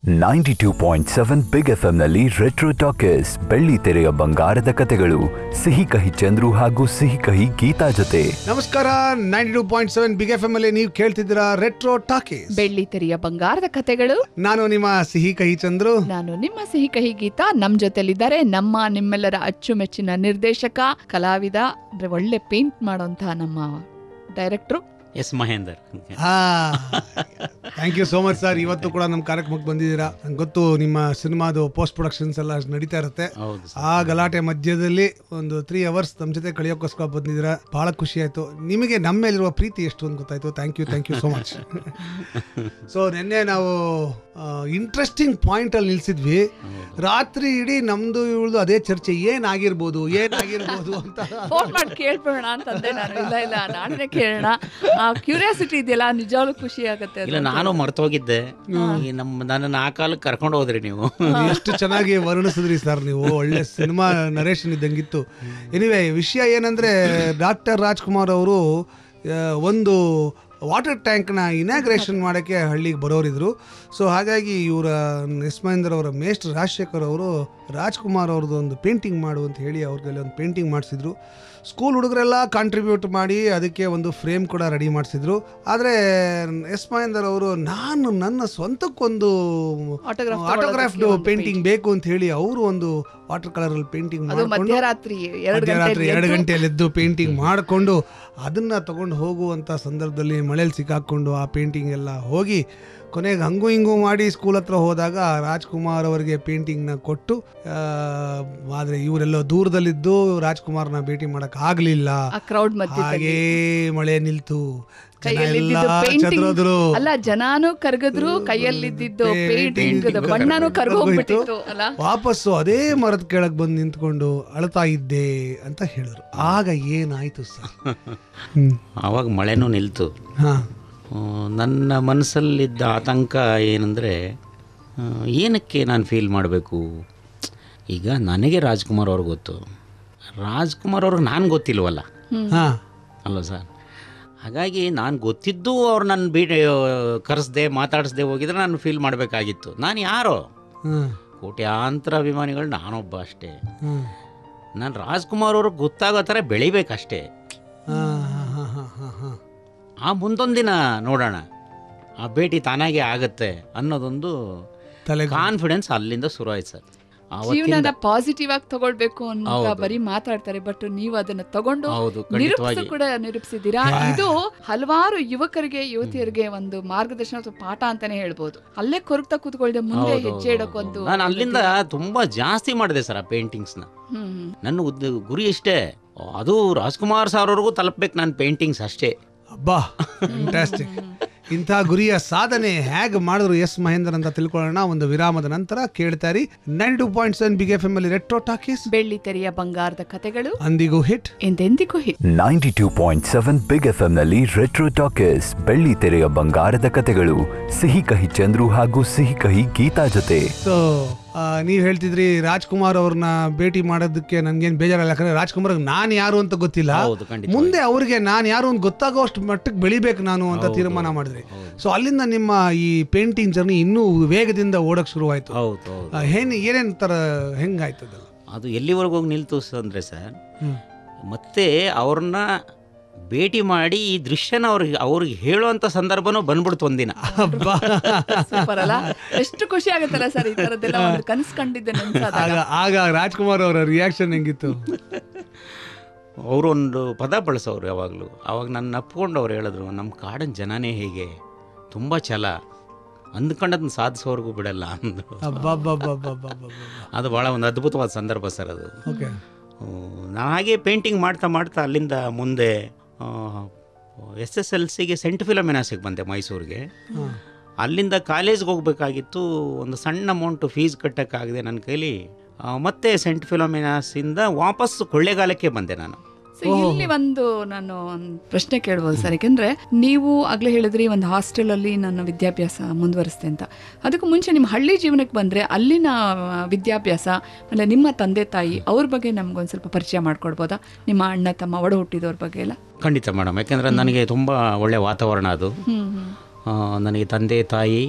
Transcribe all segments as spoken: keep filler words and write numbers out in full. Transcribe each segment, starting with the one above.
Ninety two point seven Big F M ನಲ್ಲಿ retro talkies ಬೆಳ್ಳಿ ತೆರೆಯ ಬಂಗಾರದ ಕತೆಗಳು ಸಿಹಿ ಕಹಿ ಚಂದ್ರು ಹಾಗೂ ಸಿಹಿ ಕಹಿ ಗೀತಾ ಜೊತೆ. ನಮಸ್ಕಾರ. Ninety two point seven Big F M ಅಲ್ಲಿ ನೀವು ಕೇಳ್ತಿದ್ದೀರಾ ರೆಟ್ರೋ ಟಾಕೀಸ್ ಬೆಳ್ಳಿ ತೆರೆಯ ಬಂಗಾರದ ಕತೆಗಳು. ನಾನು ನಿಮ್ಮ ಸಿಹಿ ಕಹಿ ಚಂದ್ರು, ನಾನು ನಿಮ್ಮ ಸಿಹಿ ಕಹಿ ಗೀತಾ. ನಮ್ ಜೊತೆಲಿದ್ದಾರೆ ನಮ್ಮ ನಿಮ್ಮೆಲ್ಲರ ಅಚ್ಚುಮೆಚ್ಚಿನ ನಿರ್ದೇಶಕ, ಕಲಾವಿದ, ಅಂದ್ರೆ ಒಳ್ಳೆ ಪೇಂಟ್ ಮಾಡೋಂತಹ ನಮ್ಮ director S Mahendar. Thank you so much sir. ಇವತ್ತು ಕೂಡ ನಮ್ಮ ಕಾರ್ಯಕ್ರಮಕ್ಕೆ ಬಂದಿದ್ದೀರಾ. ನಂಗೆ ಗೊತ್ತು ನಿಮ್ಮ ಸಿನಿಮಾದು ಪೋಸ್ಟ್ ಪ್ರೊಡಕ್ಷನ್ಸ್ ಎಲ್ಲ ನಡೀತಾ ಇರುತ್ತೆ. ಆ ಗಲಾಟೆ ಮಧ್ಯದಲ್ಲಿ ಒಂದು ತ್ರೀ ಅವರ್ಸ್ ನಮ್ಮ ಜೊತೆ ಕಳಿಯೋಕ್ಕೋಸ್ಕರ ಬಂದಿದ್ದೀರಾ. ಬಹಳ ಖುಷಿ ಆಯ್ತು. ನಿಮಗೆ ನಮ್ಮ ಮೇಲಿರುವ ಪ್ರೀತಿ ಎಷ್ಟು ಅಂತ ಗೊತ್ತಾಯ್ತು. Thank you thank you so much. So ನಿನ್ನೆ ನಾವು ಇಂಟ್ರೆಸ್ಟಿಂಗ್ ಪಾಯಿಂಟ್ ಅಲ್ಲಿ ನಿಲ್ಸಿದ್ವಿ. ರಾತ್ರಿ ಇಡೀ ನಮ್ದು ಇವಳ್ದು ಅದೇ ಚರ್ಚೆ, ಏನಾಗಿರ್ಬೋದು ಏನಾಗಿರ್ಬೋದು ಅಂತ ಫೋನ್ ಮಾಡಿ ಕೇಳ್ಬೇಡ ಅಂತಂದೆ ನಾನು. ಇಲ್ಲ ಇಲ್ಲ ನಾನೇ ಕೇಳೋಣ. ಆ ಕ್ಯೂರಿಯಾಸಿಟಿ ಇದೆಯಲ್ಲ, ನಿಜವಾಗ್ಲೂ ಖುಷಿ ಆಗುತ್ತೆ. ಇಲ್ಲ, ನಾನು ಮರ್ತೋಗಿದ್ದೆ. ನಮ್ಮ ನನ್ನನ್ನು ಆ ಕಾಲಕ್ಕೆ ಕರ್ಕೊಂಡು ಹೋದ್ರಿ ನೀವು. ಎಷ್ಟು ಚೆನ್ನಾಗಿ ವರ್ಣಿಸಿದ್ರಿ ಸರ್ ನೀವು. ಒಳ್ಳೆ ಸಿನಿಮಾ ನರೇಶನ್ ಇದ್ದಂಗಿತ್ತು. ಎನಿವೆ, ವಿಷಯ ಏನಂದ್ರೆ ಡಾಕ್ಟರ್ ರಾಜ್ಕುಮಾರ್ ಅವರು ಒಂದು ವಾಟರ್ ಟ್ಯಾಂಕ್ನ ಇನಾಗ್ರೇಷನ್ ಮಾಡೋಕ್ಕೆ ಹಳ್ಳಿಗೆ ಬರೋರಿದ್ರು. ಸೊ ಹಾಗಾಗಿ ಇವರ ಎಸ್ ಮಹೇಂದ್ರ ಅವರ ಮೇಷ್ಟ್ರು ರಾಜಶೇಖರ್ ಅವರು ರಾಜ್ಕುಮಾರ್ ಅವ್ರದ್ದು ಒಂದು ಪೇಂಟಿಂಗ್ ಮಾಡು ಅಂತ ಹೇಳಿ ಅವ್ರಿಗೆ ಒಂದು ಪೇಂಟಿಂಗ್ ಮಾಡಿಸಿದ್ರು. ಸ್ಕೂಲ್ ಹುಡುಗರೆಲ್ಲ ಕಾಂಟ್ರಿಬ್ಯೂಟ್ ಮಾಡಿ ಅದಕ್ಕೆ ಒಂದು ಫ್ರೇಮ್ ಕೂಡ ರೆಡಿ ಮಾಡಿಸಿದ್ರು. ಆದರೆ ಎಸ್ ಮಹೇಂದರ್ ಅವರು ನಾನು ನನ್ನ ಸ್ವಂತಕ್ಕೊಂದು ಆಟೋಗ್ರಾಫ್ಡ್ ಪೇಂಟಿಂಗ್ ಬೇಕು ಅಂತ ಹೇಳಿ ಅವರು ಒಂದು ವಾಟರ್ ಕಲರ್ ಅಲ್ಲಿ ಪೇಂಟಿಂಗ್ ಮಧ್ಯರಾತ್ರಿ ಮಧ್ಯರಾತ್ರಿ ಎರಡು ಗಂಟೆಯಲ್ಲಿದ್ದು ಪೇಂಟಿಂಗ್ ಮಾಡಿಕೊಂಡು ಅದನ್ನ ತಗೊಂಡು ಹೋಗುವಂತ ಸಂದರ್ಭದಲ್ಲಿ ಮಳೆಯಲ್ಲಿ ಸಿಕ್ಕಾಕೊಂಡು ಆ ಪೇಂಟಿಂಗ್ ಎಲ್ಲ ಹೋಗಿ ಕೊನೆಗೆ ಹಂಗೂ ಹಿಂಗೂ ಮಾಡಿ ಸ್ಕೂಲ್ ಹತ್ರ ಹೋದಾಗ ರಾಜ್ಕುಮಾರ್ ಅವರಿಗೆ ಪೇಂಟಿಂಗ್ನ ಕೊಟ್ಟು, ಆದರೆ ಇವರೆಲ್ಲೋ ದೂರದಲ್ಲಿದ್ದು ರಾಜ್ಕುಮಾರ್ನ ಭೇಟಿ ಮಾಡಕ್ ಆಗ್ಲಿಲ್ಲ. ಹಾಗೇ ಮಳೆ ನಿಲ್ತು, ಚದ್ರೋದ್ರು. ಅಲ್ಲ, ಜನಾನು ಕರ್ಗದ್ರು, ಕೈಯಲ್ಲಿದ್ದು ಪೇಂಟಿಂಗ್ ಬಣ್ಣನೂ ಕರ್ಗೋಗ್ಬಿಟ್ಟಿತ್ತು ಅಲ್ಲ. ವಾಪಸ್ಸು ಅದೇ ಮರದ ಕೆಳಗೆ ಬಂದು ನಿಂತ್ಕೊಂಡು ಅಳ್ತಾ ಇದ್ದೆ ಅಂತ ಹೇಳಿದ್ರು. ಆಗ ಏನಾಯ್ತು ಸರ್? ಆವಾಗ ಮಳೆನೂ ನಿಲ್ತು. ಹಾ, ನನ್ನ ಮನಸ್ಸಲ್ಲಿದ್ದ ಆತಂಕ ಏನಂದರೆ, ಏನಕ್ಕೆ ನಾನು ಫೀಲ್ ಮಾಡಬೇಕು? ಈಗ ನನಗೆ ರಾಜ್ಕುಮಾರ್ ಅವ್ರಿಗೆ ಗೊತ್ತು, ರಾಜ್ಕುಮಾರ್ ಅವ್ರಿಗೆ ನಾನು ಗೊತ್ತಿಲ್ವಲ್ಲ ಅಲ್ವ ಸರ್? ಹಾಗಾಗಿ ನಾನು ಗೊತ್ತಿದ್ದು ಅವ್ರು ನನ್ನ ಬೀಡಿ ಕರೆಸ್ದೆ ಮಾತಾಡಿಸ್ದೆ ಹೋಗಿದ್ರೆ ನಾನು ಫೀಲ್ ಮಾಡಬೇಕಾಗಿತ್ತು. ನಾನು ಯಾರೋ, ಕೋಟ್ಯಾಂತರ ಅಭಿಮಾನಿಗಳು ನಾನೊಬ್ಬ ಅಷ್ಟೇ. ನಾನು ರಾಜ್ಕುಮಾರ್ ಅವ್ರಿಗೆ ಗೊತ್ತಾಗೋ ಥರ ಬೆಳಿಬೇಕಷ್ಟೇ. ಆ ಮುಂದೊಂದಿನ ನೋಡೋಣ, ಆ ಭೇಟಿ ತಾನಾಗೆ ಆಗತ್ತೆ ಅನ್ನೋದೊಂದು ಕಾನ್ಫಿಡೆನ್ಸ್ ಅಲ್ಲಿಂದ ಶುರು ಆಯ್ತು ಸರ್. ಜೀವನನ ಪಾಸಿಟಿವ್ ಆಗಿ ತಗೊಳ್ಬೇಕು ಅಂತ ಬರೀ ಮಾತಾಡ್ತಾರೆ, ಬಟ್ ನೀವು ಅದನ್ನ ತಗೊಂಡು ನಿರೂಪಿಸಿ ಕೂಡ ನಿರೂಪಿಸಿದ್ದೀರಾ. ಇದು ಹಲವಾರು ಯುವಕರಿಗೆ ಯುವತಿಯರಿಗೆ ಒಂದು ಮಾರ್ಗದರ್ಶನ ಅಥವಾ ಪಾಠ ಅಂತಾನೆ ಹೇಳ್ಬೋದು. ಅಲ್ಲೇ ಕೊರಗ್ತಾ ಕೂತ್ಕೊಳ್ಳದೆ ಮುಂದೆ ಹೆಜ್ಜೆ ಇಡಕ್ಕೊಂದು. ನಾನು ಅಲ್ಲಿಂದ ತುಂಬಾ ಜಾಸ್ತಿ ಮಾಡಿದೆ ಸರ್ ಆ ಪೇಂಟಿಂಗ್ಸ್ ನ. ನನ್ನ ಗುರಿ ಇಷ್ಟೇ, ಅದು ರಾಜ್ಕುಮಾರ್ ಸರ್ ಅವ್ರಿಗೂ ತಲುಪಬೇಕು ನನ್ನ ಪೇಂಟಿಂಗ್ಸ್ ಅಷ್ಟೇ. ಅಬ್ಬಾ, ಫ್ಯಾಂಟಾಸ್ಟಿಕ್. ಇಂಥ ಗುರಿಯ ಸಾಧನೆ ಹೇಗೆ ಮಾಡಿದ್ರು ಎಸ್ ಮಹೇಂದರ್ ಅಂತ ತಿಳ್ಕೊಳ್ಳೋಣ ಒಂದು ವಿರಾಮದ ನಂತರ. ಕೇಳ್ತಾರಿ ninety two point seven Big F M ಅಲ್ಲಿ ರೆಟ್ರೋ ಟಾಕೀಸ್ ಬೆಳ್ಳಿ ತೆರೆಯ ಬಂಗಾರದ ಕತೆಗಳು. ಅಂದಿಗೂ ಹಿಟ್, ಎಂದೆಂದಿಗೂ hit. Ninety two point seven Big F M ನಲ್ಲಿ ರೆಟ್ರೋ ಟಾಕೀಸ್ ಬೆಳ್ಳಿ ತೆರೆಯ ಬಂಗಾರದ ಕತೆಗಳು ಸಿಹಿ ಕಹಿ ಚಂದ್ರು ಹಾಗೂ ಸಿಹಿ ಕಹಿ ಗೀತಾ ಜೊತೆ. ಸೊ ನೀವ್ ಹೇಳ್ತಿದ್ರಿ ರಾಜ್ಕುಮಾರ್ ಅವ್ರನ್ನ ಭೇಟಿ ಮಾಡೋದಕ್ಕೆ ನನ್ಗೇನ್ ಬೇಜಾರಲ್ಲ, ಯಾಕಂದ್ರೆ ರಾಜ್ಕುಮಾರ್ ನಾನ್ ಯಾರು ಅಂತ ಗೊತ್ತಿಲ್ಲ. ಮುಂದೆ ಅವ್ರಿಗೆ ನಾನ್ ಯಾರು ಅಂತ ಗೊತ್ತಾಗೋ ಅಷ್ಟು ಮಟ್ಟಕ್ಕೆ ಬೆಳಿಬೇಕು ನಾನು ಅಂತ ತೀರ್ಮಾನ ಮಾಡಿದ್ರಿ. ಸೊ ಅಲ್ಲಿಂದ ನಿಮ್ಮ ಈ ಪೇಂಟಿಂಗ್ ಜರ್ನಿ ಇನ್ನೂ ವೇಗದಿಂದ ಓಡಕ್ ಶುರುವಾಯ್ತು. ಏನ್ ಏನೇನ್ ತರ ಹೆಂಗಾಯ್ತದ? ಅದು ಎಲ್ಲಿವರೆಗೂ ಹೋಗಿ ನಿಲ್ತು ಅಂದ್ರೆ ಸರ್, ಮತ್ತೆ ಅವ್ರನ್ನ ಭೇಟಿ ಮಾಡಿ ಈ ದೃಶ್ಯನ ಅವ್ರಿಗೆ ಅವ್ರಿಗೆ ಹೇಳುವಂತ ಸಂದರ್ಭನೂ ಬಂದ್ಬಿಡ್ತು ಒಂದಿನ. ಎಷ್ಟು ಖುಷಿ ಆಗುತ್ತಲ್ಲ ಸರ್ ಈ ತರದೆಲ್ಲ ಕನಸು ಕಂಡಿದ್ದೆ. ಆಗ ರಾಜ್ಕುಮಾರ್ ಅವರ ರಿಯಾಕ್ಷನ್ ಹೆಂಗಿತ್ತು? ಅವರು ಒಂದು ಪದ ಬಳಸೋರು ಯಾವಾಗಲೂ. ಅವಾಗ ನನ್ನ ಅಪ್ಕೊಂಡು ಅವ್ರು ಹೇಳಿದ್ರು, ನಮ್ಮ ಕಾಡಿನ ಜನನೇ ಹೇಗೆ, ತುಂಬ ಛಲ, ಅಂದ್ಕೊಂಡದನ್ನ ಸಾಧಿಸೋರ್ಗೂ ಬಿಡಲ್ಲ ಅಂದರು. ಅದು ಭಾಳ ಒಂದು ಅದ್ಭುತವಾದ ಸಂದರ್ಭ ಸರ್ ಅದು. ನಾನು ಹಾಗೆ ಪೇಂಟಿಂಗ್ ಮಾಡ್ತಾ ಮಾಡ್ತಾ ಅಲ್ಲಿಂದ ಮುಂದೆ ಎಸ್ ಎಸ್ ಎಲ್ ಸಿಗೆ ಸೆಂಟ್ ಫಿಲೋಮಿನಾಸಿಗೆ ಬಂದೆ ಮೈಸೂರಿಗೆ. ಅಲ್ಲಿಂದ ಕಾಲೇಜ್ಗೆ ಹೋಗ್ಬೇಕಾಗಿತ್ತು. ಒಂದು ಸಣ್ಣ ಅಮೌಂಟು ಫೀಸ್ ಕಟ್ಟೋಕ್ಕಾಗದೆ ನನ್ನ ಕೈಲಿ. ಮತ್ತೆ ಸೆಂಟ್ ಫಿಲೋಮಿನಾಸಿಂದ ವಾಪಸ್ ಕೊಳ್ಳೇಗಾಲಕ್ಕೆ ಬಂದೆ ನಾನು. ಇಲ್ಲಿ ಒಂದು ನಾನು ಒಂದು ಪ್ರಶ್ನೆ ಕೇಳ್ಬೋದು ಸರ್. ಯಾಕೆಂದ್ರೆ ನೀವು ಆಗ್ಲೇ ಹೇಳಿದ್ರಿ ಒಂದು ಹಾಸ್ಟೆಲ್ ಅಲ್ಲಿ ನನ್ನ ವಿದ್ಯಾಭ್ಯಾಸ ಮುಂದುವರಿಸ್ತೆ ಅಂತ. ಅದಕ್ಕೂ ಮುಂಚೆ ನಿಮ್ಮ ಹಳ್ಳಿ ಜೀವನಕ್ಕೆ ಬಂದ್ರೆ ಅಲ್ಲಿನ ವಿದ್ಯಾಭ್ಯಾಸ ಆಮೇಲೆ ನಿಮ್ಮ ತಂದೆ ತಾಯಿ ಅವ್ರ ಬಗ್ಗೆ ನಮ್ಗೊಂದು ಸ್ವಲ್ಪ ಪರಿಚಯ ಮಾಡ್ಕೊಡ್ಬೋದಾ? ನಿಮ್ಮ ಅಣ್ಣ ತಮ್ಮ ಒಡ ಹುಟ್ಟಿದವ್ರ ಬಗ್ಗೆ ಎಲ್ಲ. ಖಂಡಿತ ಮೇಡಮ್, ಯಾಕೆಂದ್ರೆ ನನಗೆ ತುಂಬ ಒಳ್ಳೆ ವಾತಾವರಣ ಅದು. ನನಗೆ ತಂದೆ ತಾಯಿ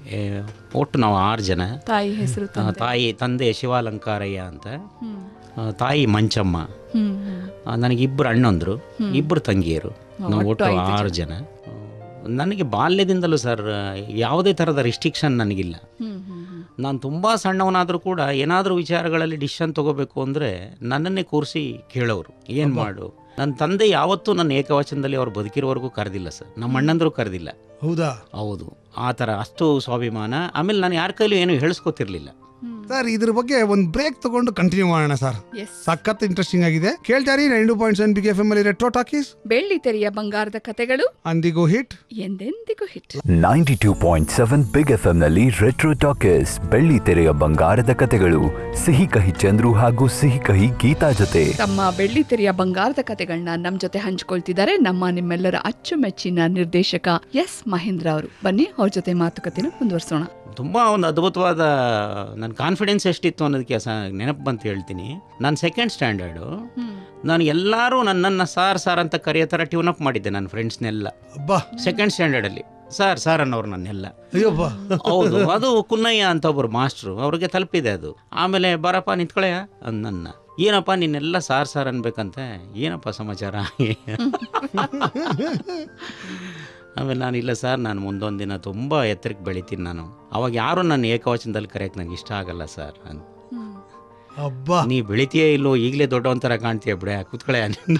ಒಟ್ಟು ನಾವು ಆರು ಜನ. ತಾಯಿ ಹೆಸರು? ತಾಯಿ ತಂದೆ ಶಿವಾಲಂಕಾರಯ್ಯ ಅಂತ, ತಾಯಿ ಮಂಚಮ್ಮ, ನನಗಿಬ್ಬರು ಅಣ್ಣಂದರು, ಇಬ್ಬರು ತಂಗಿಯರು, ನಾವು ಒಟ್ಟು ಆರು ಜನ. ನನಗೆ ಬಾಲ್ಯದಿಂದಲೂ ಸರ್ ಯಾವುದೇ ಥರದ ರಿಸ್ಟ್ರಿಕ್ಷನ್ ನನಗಿಲ್ಲ. ನಾನು ತುಂಬ ಸಣ್ಣವನಾದರೂ ಕೂಡ ಏನಾದರೂ ವಿಚಾರಗಳಲ್ಲಿ ಡಿಸಿಷನ್ ತೊಗೋಬೇಕು ಅಂದರೆ ನನ್ನನ್ನೇ ಕೂರಿಸಿ ಕೇಳೋರು, ಏನು ಮಾಡು. ನನ್ನ ತಂದೆ ಯಾವತ್ತೂ ನನ್ನ ಏಕವಚನದಲ್ಲಿ ಅವ್ರು ಬದುಕಿರೋವರೆಗೂ ಕರೆದಿಲ್ಲ ಸರ್, ನಮ್ಮ ಅಣ್ಣಂದರೂ ಕರೆದಿಲ್ಲ. ಹೌದಾ? ಹೌದು, ಆ ಥರ ಅಷ್ಟು ಸ್ವಾಭಿಮಾನ. ಆಮೇಲೆ ನಾನು ಯಾರ ಕೈಲೂ ಏನು ಹೇಳಿಸ್ಕೊತಿರ್ಲಿಲ್ಲ ಸರ್. ಇದ್ರ ಬಗ್ಗೆ ಒಂದು ಬ್ರೇಕ್ ತಗೊಂಡು ಕಂಟಿನ್ಯೂ ಮಾಡೋಣ ಸರ್. ಸಖತ್ ಇಂಟ್ರೆಸ್ಟಿಂಗ್ ಆಗಿದೆ. ಕೇಳ್ತಾರಿ nine two point seven Big F M ಅಲ್ಲಿ ರೆಟ್ರೋ ಟಾಕೀಸ್, ಬೆಳ್ಳಿ ತೆರೆಯ ಬಂಗಾರದ ಕಥೆಗಳು, ಅಂದಿಗೂ ಹಿಟ್ ಎಂದೆಂದಿಗೂ hit. Ninety two point seven Big F M ನಲ್ಲಿ ರೆಟ್ರೋ ಟಾಕೀಸ್, ಬೆಳ್ಳಿ ತೆರೆಯ ಬಂಗಾರದ ಕಥೆಗಳು, ಸಿಹಿ ಕಹಿ ಚಂದ್ರು ಹಾಗೂ ಸಿಹಿ ಕಹಿ ಗೀತಾ ಜೊತೆ. ತಮ್ಮ ಬೆಳ್ಳಿ ತೆರೆಯ ಬಂಗಾರದ ಕಥೆಗಳನ್ನ ನಮ್ಮ ಜೊತೆ ಹಂಚ್ಕೊಳ್ತಿದ್ದಾರೆ ನಮ್ಮ ನಿಮ್ಮೆಲ್ಲರ ಅಚ್ಚುಮೆಚ್ಚಿನ ನಿರ್ದೇಶಕ ಎಸ್ ಮಹೇಂದ್ರ ಅವರು. ಬನ್ನಿ ಅವ್ರ ಜೊತೆ ಮಾತುಕತೆನ ಮುಂದುವರಿಸೋಣ. ತುಂಬ ಒಂದು ಅದ್ಭುತವಾದ ನನ್ನ ಕಾನ್ಫಿಡೆನ್ಸ್ ಎಷ್ಟಿತ್ತು ಅನ್ನೋದಕ್ಕೆ ನೆನಪು ಬಂತು ಹೇಳ್ತೀನಿ. ನಾನು ಸೆಕೆಂಡ್ ಸ್ಟ್ಯಾಂಡರ್ಡು, ನಾನು ಎಲ್ಲರೂ ನನ್ನನ್ನು ಸಾರ್ ಸಾರ್ ಅಂತ ಕರೆಯೋ ಥರ ಟ್ಯೂನ್ ಅಪ್ ಮಾಡಿದ್ದೆ ನನ್ನ ಫ್ರೆಂಡ್ಸ್ನೆಲ್ಲ. ಸೆಕೆಂಡ್ ಸ್ಟ್ಯಾಂಡರ್ಡಲ್ಲಿ ಸಾರ್ ಸಾರ್ ಅನ್ನೋರು ನನ್ನೆಲ್ಲ. ಹೌದು, ಅದು ಕುನ್ನಯ್ಯ ಅಂತ ಒಬ್ಬರು ಮಾಸ್ಟ್ರು, ಅವ್ರಿಗೆ ತಲುಪಿದೆ ಅದು. ಆಮೇಲೆ ಬರಪ್ಪ ನಿಂತ್ಕೊಳೆಯ ನನ್ನ, ಏನಪ್ಪ ನಿನ್ನೆಲ್ಲ ಸಾರ್ ಸಾರ್ ಅನ್ಬೇಕಂತೆ, ಏನಪ್ಪ ಸಮಾಚಾರ. ಆಮೇಲೆ ನಾನು ಇಲ್ಲ ಸರ್, ನಾನು ಮುಂದೊಂದು ದಿನ ತುಂಬ ಎತ್ತರಕ್ಕೆ ಬೆಳಿತೀನಿ ನಾನು, ಅವಾಗ ಯಾರು ನನ್ನ ಏಕವಚನದಲ್ಲಿ ಕರೆಯಕ್ಕೆ ನನಗೆ ಇಷ್ಟ ಆಗಲ್ಲ ಸರ್ ಅಂತ. ನೀ ಬೆಳಿತೀಯೇ ಇಲ್ಲೋ, ಈಗಲೇ ದೊಡ್ಡವಂತರ ಕಾಣ್ತೀಯ ಬಿಡೆ, ಕೂತ್ಕೊಳ್ಳೆ.